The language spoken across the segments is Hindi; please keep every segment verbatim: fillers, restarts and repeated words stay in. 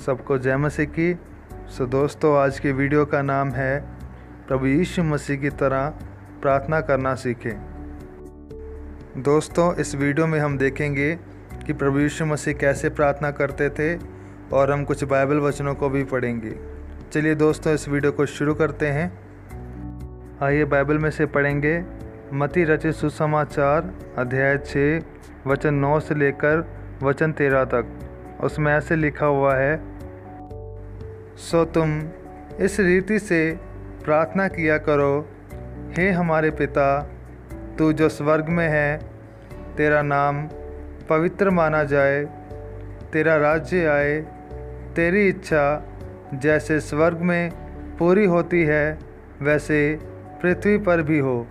सबको जय मसीह की। सो दोस्तों, आज की वीडियो का नाम है प्रभु यीशु मसीह की तरह प्रार्थना करना सीखें। दोस्तों, इस वीडियो में हम देखेंगे कि प्रभु यीशु मसीह कैसे प्रार्थना करते थे और हम कुछ बाइबल वचनों को भी पढ़ेंगे। चलिए दोस्तों, इस वीडियो को शुरू करते हैं। आइए बाइबल में से पढ़ेंगे मत्ती रचित सुसमाचार अध्याय छः वचन नौ से लेकर वचन तेरह तक। उसमें ऐसे लिखा हुआ है, सो तुम इस रीति से प्रार्थना किया करो, हे हमारे पिता, तू जो स्वर्ग में है, तेरा नाम पवित्र माना जाए, तेरा राज्य आए, तेरी इच्छा जैसे स्वर्ग में पूरी होती है वैसे पृथ्वी पर भी हो।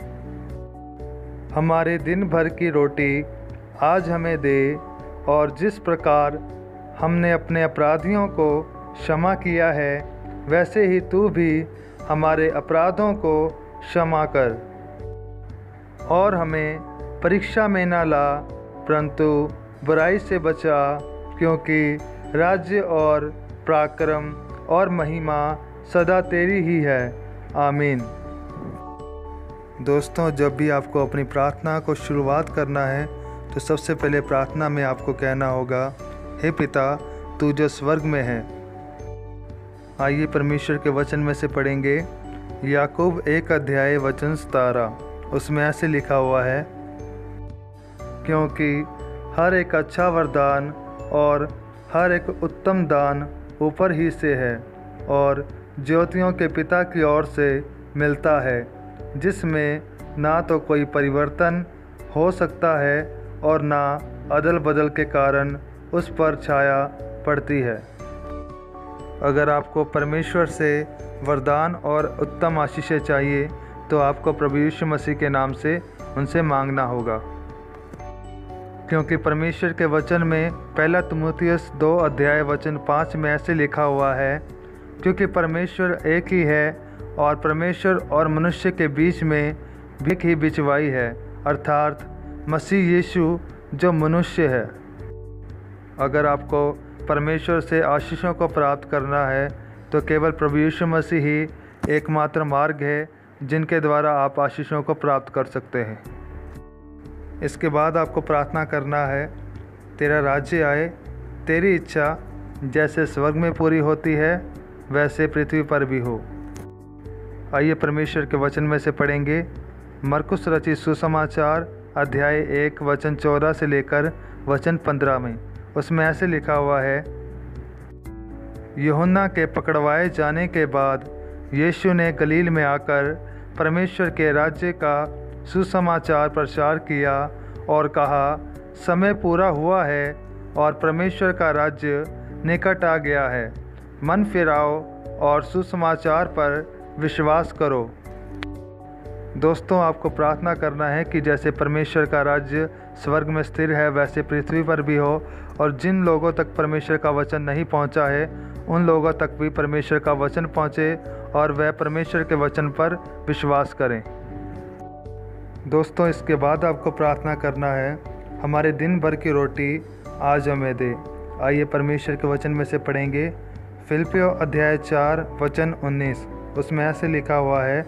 हमारे दिन भर की रोटी आज हमें दे, और जिस प्रकार हमने अपने अपराधियों को क्षमा किया है वैसे ही तू भी हमारे अपराधों को क्षमा कर, और हमें परीक्षा में न ला, परंतु बुराई से बचा, क्योंकि राज्य और पराक्रम और महिमा सदा तेरी ही है। आमीन। दोस्तों, जब भी आपको अपनी प्रार्थना को शुरुआत करना है तो सबसे पहले प्रार्थना में आपको कहना होगा, हे पिता, तू जो स्वर्ग में है। आइए परमेश्वर के वचन में से पढ़ेंगे याकूब एक अध्याय वचन सतारह। उसमें ऐसे लिखा हुआ है, क्योंकि हर एक अच्छा वरदान और हर एक उत्तम दान ऊपर ही से है और ज्योतियों के पिता की ओर से मिलता है, जिसमें ना तो कोई परिवर्तन हो सकता है और ना अदल बदल के कारण उस पर छाया पड़ती है। अगर आपको परमेश्वर से वरदान और उत्तम आशीषें चाहिए तो आपको प्रभु यीशु मसीह के नाम से उनसे मांगना होगा, क्योंकि परमेश्वर के वचन में पहला तीमुथियुस दो अध्याय वचन पाँच में ऐसे लिखा हुआ है, क्योंकि परमेश्वर एक ही है और परमेश्वर और मनुष्य के बीच में एक ही बिचवाई है, अर्थात मसीह यीशु जो मनुष्य है। अगर आपको परमेश्वर से आशीषों को प्राप्त करना है तो केवल प्रभु यीशु मसीह ही एकमात्र मार्ग है जिनके द्वारा आप आशीषों को प्राप्त कर सकते हैं। इसके बाद आपको प्रार्थना करना है, तेरा राज्य आए, तेरी इच्छा जैसे स्वर्ग में पूरी होती है वैसे पृथ्वी पर भी हो। आइए परमेश्वर के वचन में से पढ़ेंगे मरकुस रचित सुसमाचार अध्याय एक वचन चौदह से लेकर वचन पंद्रह में। उसमें ऐसे लिखा हुआ है, यूहन्ना के पकड़वाए जाने के बाद यीशु ने गलील में आकर परमेश्वर के राज्य का सुसमाचार प्रचार किया और कहा, समय पूरा हुआ है और परमेश्वर का राज्य निकट आ गया है। मन फिराओ और सुसमाचार पर विश्वास करो। दोस्तों, आपको प्रार्थना करना है कि जैसे परमेश्वर का राज्य स्वर्ग में स्थिर है वैसे पृथ्वी पर भी हो, और जिन लोगों तक परमेश्वर का वचन नहीं पहुंचा है उन लोगों तक भी परमेश्वर का वचन पहुंचे और वह परमेश्वर के वचन पर विश्वास करें। दोस्तों, इसके बाद आपको प्रार्थना करना है, हमारे दिन भर की रोटी आज हमें दे। आइए परमेश्वर के वचन में से पढ़ेंगे फिलिप्पियों अध्याय चार वचन उन्नीस। उसमें ऐसे लिखा हुआ है,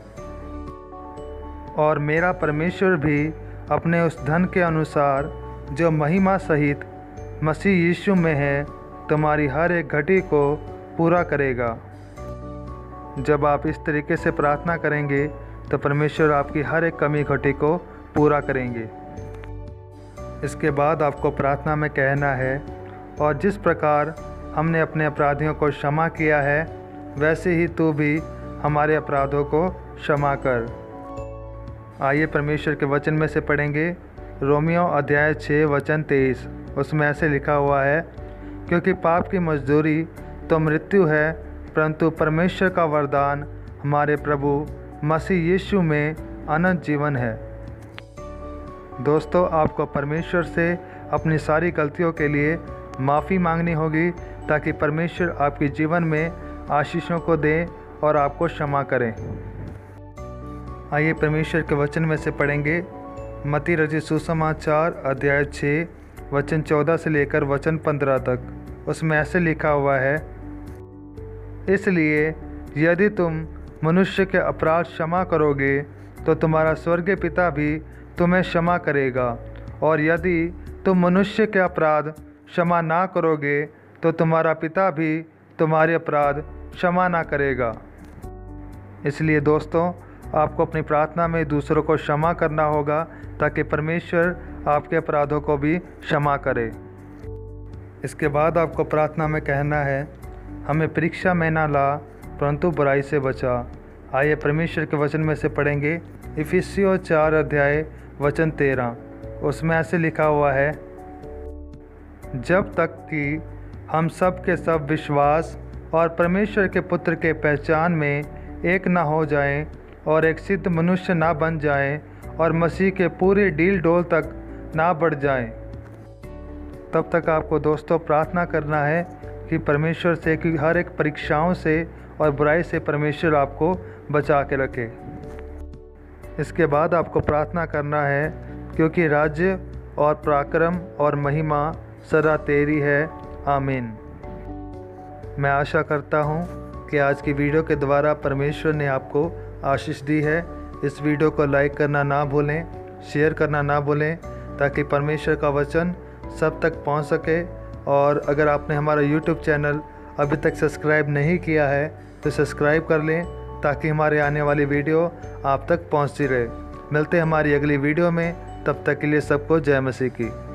और मेरा परमेश्वर भी अपने उस धन के अनुसार जो महिमा सहित मसीह यीशु में है तुम्हारी हर एक घटी को पूरा करेगा। जब आप इस तरीके से प्रार्थना करेंगे तो परमेश्वर आपकी हर एक कमी घटी को पूरा करेंगे। इसके बाद आपको प्रार्थना में कहना है, और जिस प्रकार हमने अपने अपराधियों को क्षमा किया है वैसे ही तू भी हमारे अपराधों को क्षमा कर। आइए परमेश्वर के वचन में से पढ़ेंगे रोमियो अध्याय छः वचन तेईस। उसमें ऐसे लिखा हुआ है, क्योंकि पाप की मजदूरी तो मृत्यु है, परंतु परमेश्वर का वरदान हमारे प्रभु मसीह यीशु में अनंत जीवन है। दोस्तों, आपको परमेश्वर से अपनी सारी गलतियों के लिए माफ़ी मांगनी होगी ताकि परमेश्वर आपके जीवन में आशीषों को दें और आपको क्षमा करें। आइए परमेश्वर के वचन में से पढ़ेंगे मत्ती रचित सुसमाचार अध्याय छः वचन चौदह से लेकर वचन पंद्रह तक। उसमें ऐसे लिखा हुआ है, इसलिए यदि तुम मनुष्य के अपराध क्षमा करोगे तो तुम्हारा स्वर्गीय पिता भी तुम्हें क्षमा करेगा, और यदि तुम मनुष्य के अपराध क्षमा ना करोगे तो तुम्हारा पिता भी तुम्हारे अपराध क्षमा ना करेगा। इसलिए दोस्तों, आपको अपनी प्रार्थना में दूसरों को क्षमा करना होगा ताकि परमेश्वर आपके अपराधों को भी क्षमा करे। इसके बाद आपको प्रार्थना में कहना है, हमें परीक्षा में ना ला परंतु बुराई से बचा। आइए परमेश्वर के वचन में से पढ़ेंगे। इफिसियों चार अध्याय वचन तेरह, उसमें ऐसे लिखा हुआ है, जब तक कि हम सब के सब विश्वास और परमेश्वर के पुत्र के पहचान में एक ना हो जाएं और एक सिद्ध मनुष्य ना बन जाएं और मसीह के पूरे डील डोल तक ना बढ़ जाएं। तब तक आपको दोस्तों प्रार्थना करना है कि परमेश्वर से कि हर एक परीक्षाओं से और बुराई से परमेश्वर आपको बचा के रखे। इसके बाद आपको प्रार्थना करना है, क्योंकि राज्य और पराक्रम और महिमा सदा तेरी है। आमीन। मैं आशा करता हूँ कि आज की वीडियो के द्वारा परमेश्वर ने आपको आशीष दी है। इस वीडियो को लाइक करना ना भूलें, शेयर करना ना भूलें, ताकि परमेश्वर का वचन सब तक पहुँच सके। और अगर आपने हमारा यूट्यूब चैनल अभी तक सब्सक्राइब नहीं किया है तो सब्सक्राइब कर लें, ताकि हमारे आने वाली वीडियो आप तक पहुँचती रहे। मिलते हैं हमारी अगली वीडियो में, तब तक के लिए सबको जय मसीह की।